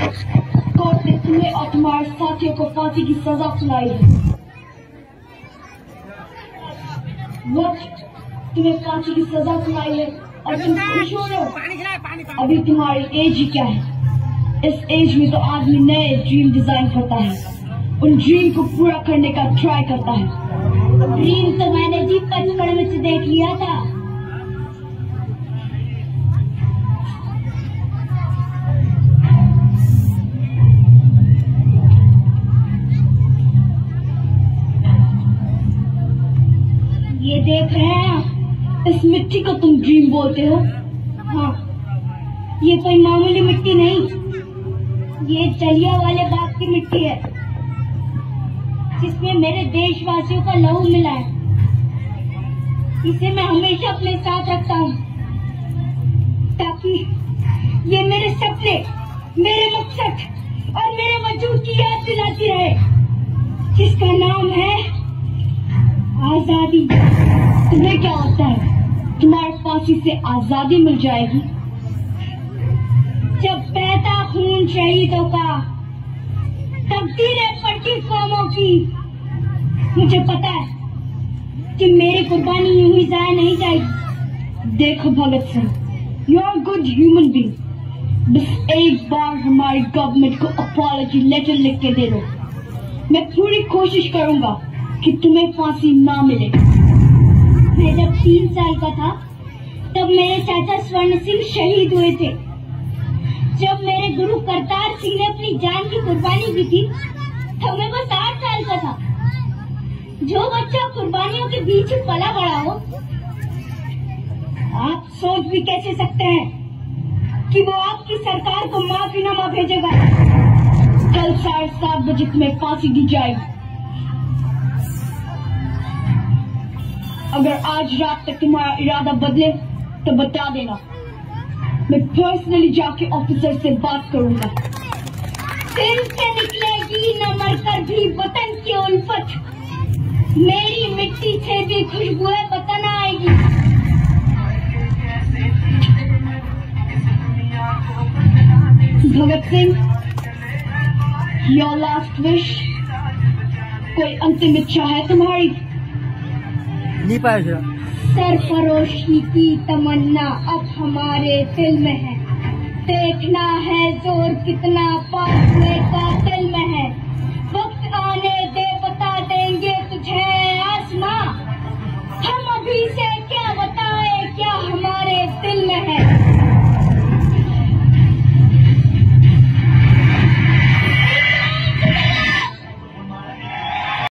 Court ने तुम्हें और तुम्हारे साथियों को फांसी की सजा सुनाई है। तुम्हें फांसी की सजा सुनाई है और तुम खुश हो रहे हो। अभी तुम्हारी एज ही क्या है? इस एज में तो आदमी नए ड्रीम डिजाइन करता है, उन ड्रीम को पूरा करने का ट्राई करता है। ड्रीम तो मैंने जी 55 में से देख लिया था। ये देख रहे हैं, इस मिट्टी को तुम ड्रीम बोलते हो? हाँ, ये कोई मामूली मिट्टी नहीं, ये जलियांवाले बाग की मिट्टी है, जिसमें मेरे देशवासियों का लहू मिला है। इसे मैं हमेशा अपने साथ रखता हूँ, ताकि ये मेरे सपने, मेरे मकसद और मेरे वजूद की याद दिलाती रहे, जिसका नाम है आजादी। तुम्हें क्या होता है, तुम्हारे फांसी से आजादी मिल जाएगी? जब बहता खून शहीदों का, तकदीरें पलटी कौमों की। मुझे पता है कि मेरी कुर्बानी यूं ही जाया नहीं जाएगी। देखो Bhagat Singh, you are good human being, बस एक बार हमारी गवर्नमेंट को अपॉलजी लेटर लिख के दे दो। मैं पूरी कोशिश करूंगा कि तुम्हें फांसी ना मिले। मैं जब 3 साल का था, तब मेरे चाचा स्वर्ण सिंह शहीद हुए थे। जब मेरे गुरु करतार सिंह ने अपनी जान की कुर्बानी दी थी, तब मैं बस 8 साल का था। जो बच्चा कुर्बानियों के बीच पला बड़ा हो, आप सोच भी कैसे सकते हैं कि वो आपकी सरकार को माफीनामा भेजेगा। कल 7:30 बजे तुम्हें फांसी दी जाएगी। अगर आज रात तक तुम्हारा इरादा बदले तो बता देना, मैं पर्सनली जाके ऑफिसर से बात करूंगा। दिल से निकलेगी न मरकर भी वतन की उल्फत, मेरी मिट्टी से भी खुशबुएं वतन आएगी। Bhagat Singh, your last wish, कोई अंतिम इच्छा है तुम्हारी? नहीं पाया। सरफरोशी की तमन्ना अब हमारे दिल में है, देखना है जोर कितना पास का